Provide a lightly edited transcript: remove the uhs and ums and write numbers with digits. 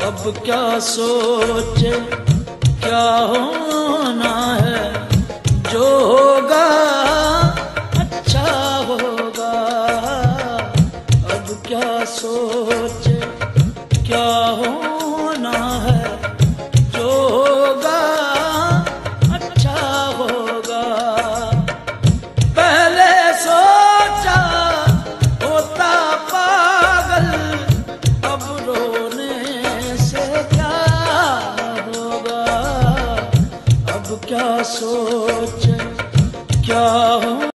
अब क्या सोचे क्या होना है, जो होगा अच्छा होगा। अब क्या सोचे क्या होना है, जो होगा अच्छा होगा। पहले सोचा होता पागल, अब रोने से क्या होगा। अब क्या सोचे